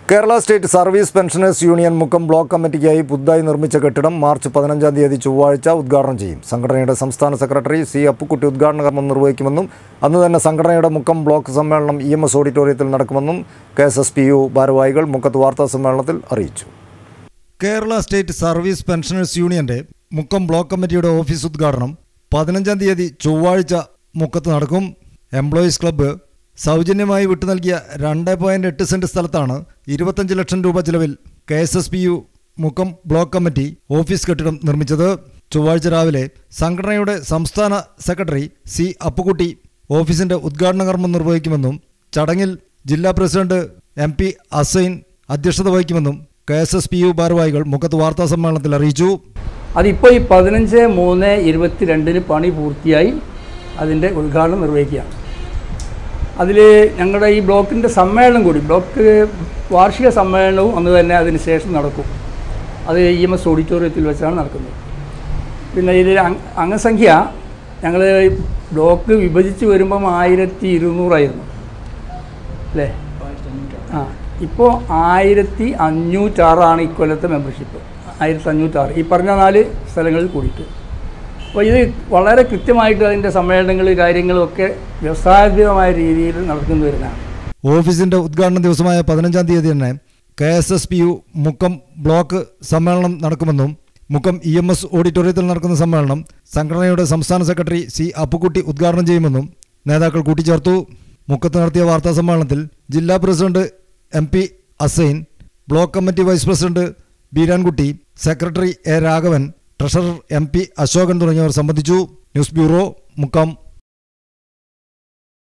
Kerala state service pensioners union Mukkam block കമ്മിറ്റിക്കായി പുതുതായി നിർമ്മിച്ച കെട്ടിടം മാർച്ച് 15-ാം തീയതി ചൊവ്വാഴ്ച ഉദ്ഘാടനം ചെയ്യും. സംഘടനയുടെ സംസ്ഥാന സെക്രട്ടറി സി അപ്പുക്കുട്ടി ഉദ്ഘാടന കർമ്മം നിർവഹിക്കുമെന്നും അന്ന് തന്നെ സംഘടനയുടെ മുക്കം ബ്ലോക്ക് സമ്മേളനം EMS ഓഡിറ്റോറിയത്തിൽ നടക്കുമെന്നും KSSPU ഭാരവാഹികൾ മുക്കത്ത് വാർത്താ സമ്മേളനത്തിൽ അറിയിച്ചു. കേരള സ്റ്റേറ്റ് സർവീസ് പെൻഷനേഴ്സ് യൂണിയന്റെ മുക്കം ബ്ലോക്ക് കമ്മിറ്റിയുടെ ഓഫീസ് ഉദ്ഘാടനം 15-ാം തീയതി ചൊവ്വാഴ്ച മുക്കത്ത് നടക്കും. എംപ്ലോയീസ് ക്ലബ്ബ് സൗജന്യമായി വിട്ടു നൽകിയ 2.8 സെന്റ് സ്ഥലത്താണ് 25 ലക്ഷം രൂപ ചിലവിൽ KSSPU Mukkam block committee office കെട്ടിടം നിർമ്മിച്ചത്. ചൊവ്വാഴ്ച രാവിലെ സംഘടനയുടെ സംസ്ഥാന സെക്രട്ടറി സി അപ്പുക്കുട്ടി ഓഫീസിന്റെ ഉദ്ഘാടന കർമ്മം നിർവഹിക്കുമെന്നും ചടങ്ങിൽ ജില്ലാ പ്രസിഡന്റ് MP അസൈൻ അധ്യക്ഷത വഹിക്കുമെന്നും KSSPU ഭാരവാഹികൾ മുക്കത്ത് വാർത്താ സമ്മേളനത്തിൽ അറിയിച്ചു. അതിപ്പോൾ ഈ 15/3/22 പണി പൂർത്തിയായി അതിൻ്റെ ഉദ്ഘാടനം നിർവഹിക്കുകയാണ്. അതിൽ ഞങ്ങളുടെ ഈ ബ്ലോക്കിൻ്റെ സമ്മേളനം കൂടി, ബ്ലോക്ക് വാർഷിക സമ്മേളനവും അന്ന് തന്നെ അതിന് ശേഷം നടക്കും. അത് EMS ഓഡിറ്റോറിയത്തിൽ വെച്ചാണ് നടക്കുന്നത്. പിന്നെ ഇതിൽ അംഗസംഖ്യ ഞങ്ങൾ ബ്ലോക്ക് വിഭജിച്ച് വരുമ്പം 1200 ആയിരുന്നു അല്ലേ? ഇപ്പോൾ 1506 ഇക്കൊല്ലത്തെ മെമ്പർഷിപ്പ്. 1506 ഈ പറഞ്ഞ 4 സ്ഥലങ്ങളിൽ കൂടിയിട്ട്. അപ്പോൾ ഇത് വളരെ കൃത്യമായിട്ട് അതിൻ്റെ സമ്മേളനങ്ങൾ കാര്യങ്ങളും ഒക്കെ വ്യവസ്ഥാപിതമായ രീതിയിൽ നടക്കുന്നു വരുന്നതാണ്. ഓഫീസിന്റെ ഉദ്ഘാടന ദിവസമായ 15-ാം തീയതി തന്നെ KSSPU മുക്കം ബ്ലോക്ക് സമ്മേളനം നടക്കുമെന്നും മുക്കം EMS ഓഡിറ്റോറിയത്തിൽ നടക്കുന്ന സമ്മേളനം സംഘടനയുടെ സംസ്ഥാന സെക്രട്ടറി സി അപ്പുക്കുട്ടി ഉദ്ഘാടനം ചെയ്യുമെന്നും നേതാക്കൾ കൂട്ടിച്ചേർത്തു. മുക്കത്ത് നടത്തിയ വാർത്താ സമ്മേളനത്തിൽ ജില്ലാ പ്രസിഡന്റ് MP അസൈൻ, block committee vice president Beerankutty, secretary A Raghavan, treasurer MP Ashokan തുടങ്ങിയവർ സംബന്ധിച്ചു. News bureau, Mukkam.